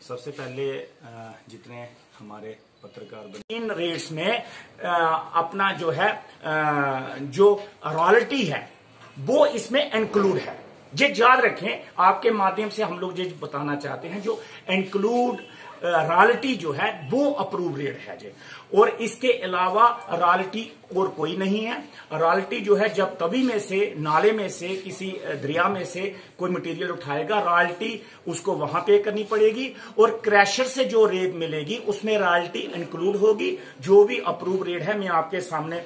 सबसे पहले जितने हमारे पत्रकार बने इन रेट्स में अपना जो है जो रॉयल्टी है वो इसमें इंक्लूड है। ये याद रखें, आपके माध्यम से हम लोग ये बताना चाहते हैं जो इंक्लूड रॉयल्टी जो है वो अप्रूव रेट है जी। और इसके अलावा रॉयल्टी और कोई नहीं है। रॉयल्टी जो है जब तवी में से नाले में से किसी दरिया में से कोई मटेरियल उठाएगा, रॉयल्टी उसको वहां पे करनी पड़ेगी और क्रैशर से जो रेट मिलेगी उसमें रॉयल्टी इंक्लूड होगी। जो भी अप्रूव रेट है मैं आपके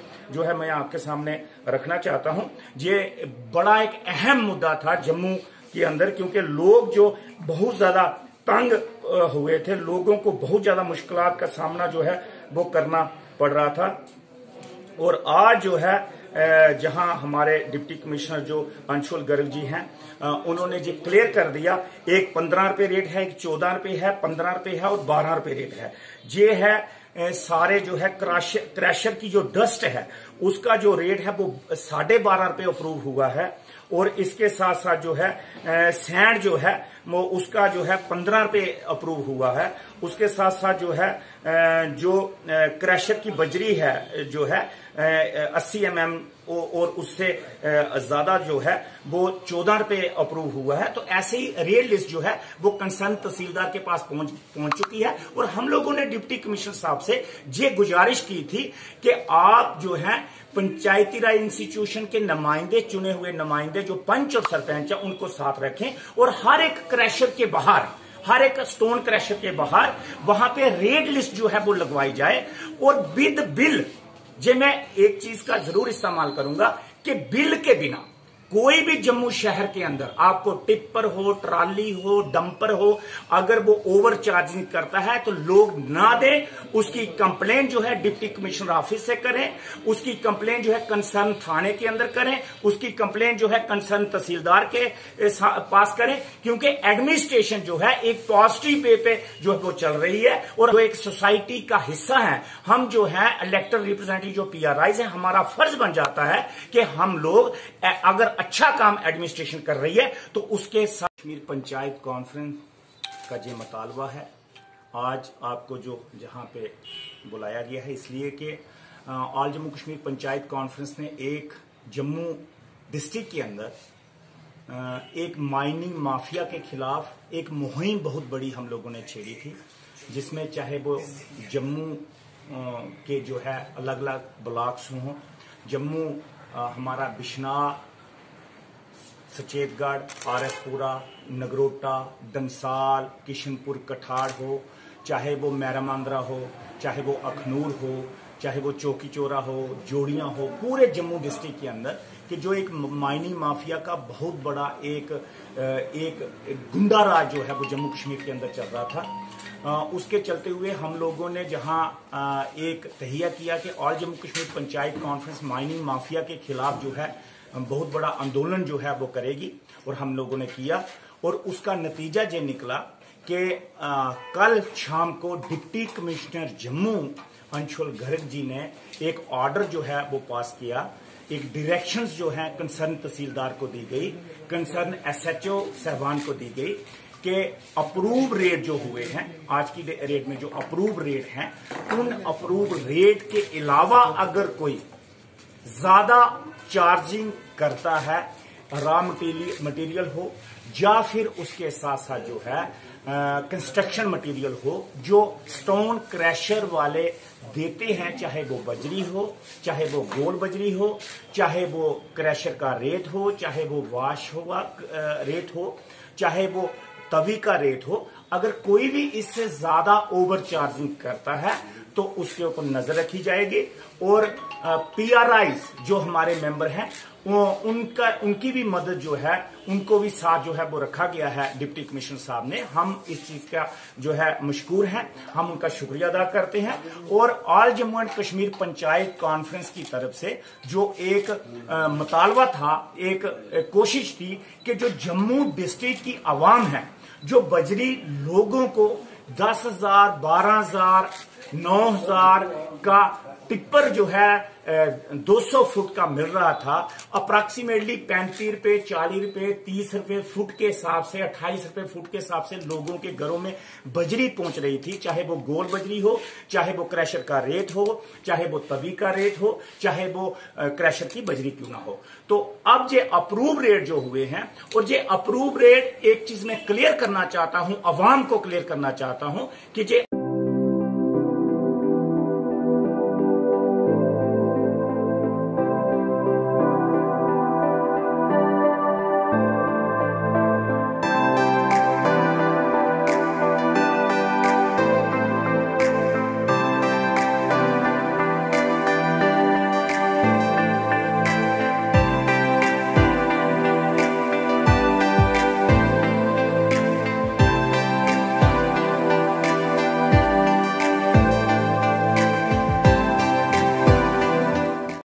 सामने रखना चाहता हूं। ये बड़ा एक अहम मुद्दा था जम्मू के अंदर, क्योंकि लोग जो बहुत ज्यादा तंग हुए थे, लोगों को बहुत ज्यादा मुश्किलात का सामना जो है वो करना पड़ रहा था। और आज जो है जहां हमारे डिप्टी कमिश्नर जो अंशुल गर्ग जी हैं, उन्होंने जी क्लियर कर दिया, एक 15 रुपए रेट है, एक 14 रुपए है, 15 रुपए है और 12 रुपए रेट है। ये है सारे जो है क्रैशर की जो डस्ट है उसका जो रेट है वो 12.5 रुपए अप्रूव हुआ है। और इसके साथ साथ जो है सैंड जो है वो उसका जो है 15 रुपए अप्रूव हुआ है। उसके साथ साथ जो है जो क्रैशर की बजरी है जो है 80 mm और उससे ज्यादा जो है वो 14 रुपए अप्रूव हुआ है। तो ऐसे ही रेट लिस्ट जो है वो कंसर्न तहसीलदार के पास पहुंच चुकी है। और हम लोगों ने डिप्टी कमिश्नर साहब से ये गुजारिश की थी कि आप जो है पंचायती राज इंस्टीट्यूशन के नुमाइंदे, चुने हुए नुमाइंदे जो पंच और सरपंच है उनको साथ रखें और हर एक क्रैशर के बाहर, हर एक स्टोन क्रैशर के बाहर वहां पे रेट लिस्ट जो है वो लगवाई जाए। और विद बिल, जे मैं एक चीज का जरूर इस्तेमाल करूंगा कि बिल के बिना कोई भी जम्मू शहर के अंदर आपको टिप्पर हो, ट्राली हो, डंपर हो, अगर वो ओवर चार्जिंग करता है तो लोग ना दें। उसकी कंप्लेंट जो है डिप्टी कमिश्नर ऑफिस से करें, उसकी कंप्लेंट जो है कंसर्न थाने के अंदर करें, उसकी कंप्लेंट जो है कंसर्न तहसीलदार के पास करें। क्योंकि एडमिनिस्ट्रेशन जो है एक पॉजिटिव वे पे जो है वो चल रही है और वो एक सोसाइटी का हिस्सा है। हम जो है इलेक्टेड रिप्रेजेंटेटिव जो PRIs है, हमारा फर्ज बन जाता है कि हम लोग अगर अच्छा काम एडमिनिस्ट्रेशन कर रही है तो उसके साथ कश्मीर पंचायत कॉन्फ्रेंस का ये मुतालबा है। आज आपको जो जहां पे बुलाया गया है इसलिए कि ऑल जम्मू कश्मीर पंचायत कॉन्फ्रेंस ने एक जम्मू डिस्ट्रिक्ट के अंदर एक माइनिंग माफिया के खिलाफ एक मुहिम बहुत बड़ी हम लोगों ने छेड़ी थी, जिसमें चाहे वो जम्मू के जो है अलग अलग ब्लॉक्स हों, जम्मू हमारा बिश्नाह, सचेतगढ़, RS-पुरा, नगरोटा, दंसाल, किशनपुर, कठाड़ हो, चाहे वो मैरामांद्रा हो, चाहे वो अखनूर हो, चाहे वो चौकी चौरा हो, जोड़ियां हो, पूरे जम्मू डिस्ट्रिक्ट के अंदर कि जो एक माइनिंग माफिया का बहुत बड़ा एक गुंडा राज जो है वो जम्मू कश्मीर के अंदर चल रहा था। उसके चलते हुए हम लोगों ने जहां एक तहिया किया कि all Jammu Kashmir panchayat conference mining mafia के खिलाफ जो है बहुत बड़ा आंदोलन जो है वो करेगी, और हम लोगों ने किया। और उसका नतीजा ये निकला कि कल शाम को डिप्टी कमिश्नर जम्मू अंशुल गर्ग जी ने एक ऑर्डर जो है वो पास किया, एक डायरेक्शंस जो है कंसर्न तहसीलदार को दी गई, कंसर्न SHO साहबान को दी गई कि अप्रूव रेट जो हुए हैं, आज की रेट में जो अप्रूव रेट हैं, उन अप्रूव रेट के अलावा अगर कोई ज्यादा चार्जिंग करता है, रॉ मटेरियल हो या फिर उसके साथ साथ जो है कंस्ट्रक्शन मटेरियल हो, जो स्टोन क्रैशर वाले देते हैं, चाहे वो बजरी हो, चाहे वो गोल बजरी हो, चाहे वो क्रैशर का रेट हो, चाहे वो वाश हुआ रेट हो, चाहे वो तवी का रेट हो, अगर कोई भी इससे ज्यादा ओवर चार्जिंग करता है तो उसके ऊपर नजर रखी जाएगी। और PRIs जो हमारे मेंबर हैं उनकी भी मदद जो है, उनको भी साथ जो है वो रखा गया है डिप्टी कमिश्नर साहब ने। हम इस चीज का जो है मशकूर हैं, हम उनका शुक्रिया अदा करते हैं। और all Jammu and Kashmir panchayat conference की तरफ से जो एक मुतालबा था, एक कोशिश थी कि जो जम्मू डिस्ट्रिक्ट की आवाम है, जो बजरी लोगों को 10,000, 12,000, 9,000 का टिप्पर जो है 200 फुट का मिल रहा था, अप्रॉक्सीमेटली 35 रुपए, 40 रुपए, 30 रुपए फुट के हिसाब से, 28 रुपए फुट के हिसाब से लोगों के घरों में बजरी पहुंच रही थी, चाहे वो गोल बजरी हो, चाहे वो क्रैशर का रेट हो, चाहे वो तवी का रेट हो, चाहे वो क्रैशर की बजरी क्यों ना हो। तो अब ये अप्रूव रेट जो हुए हैं, और ये अप्रूव रेट, एक चीज मैं क्लियर करना चाहता हूं, अवाम को क्लियर करना चाहता हूं कि ये